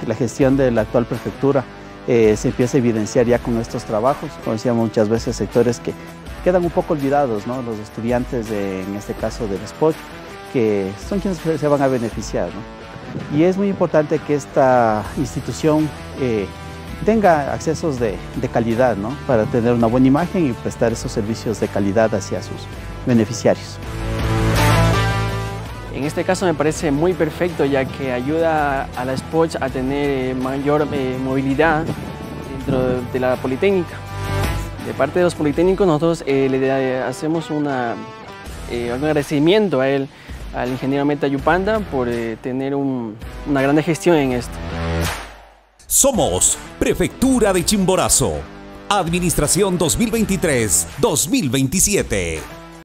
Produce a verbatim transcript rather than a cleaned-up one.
la gestión de la actual prefectura eh, se empieza a evidenciar ya con estos trabajos. Como decíamos, muchas veces sectores que quedan un poco olvidados, ¿no? Los estudiantes, de, en este caso del S P O Ch, que son quienes se van a beneficiar, ¿no? Y es muy importante que esta institución eh, tenga accesos de, de calidad, ¿no? Para tener una buena imagen y prestar esos servicios de calidad hacia sus beneficiarios. En este caso me parece muy perfecto, ya que ayuda a la S P O Ch a tener mayor eh, movilidad dentro de la Politécnica. De parte de los Politécnicos nosotros eh, le hacemos una, eh, un agradecimiento a él, al ingeniero Meta Yupanda, por eh, tener un, una gran gestión en esto. Somos Prefectura de Chimborazo, Administración dos mil veintitrés dos mil veintisiete.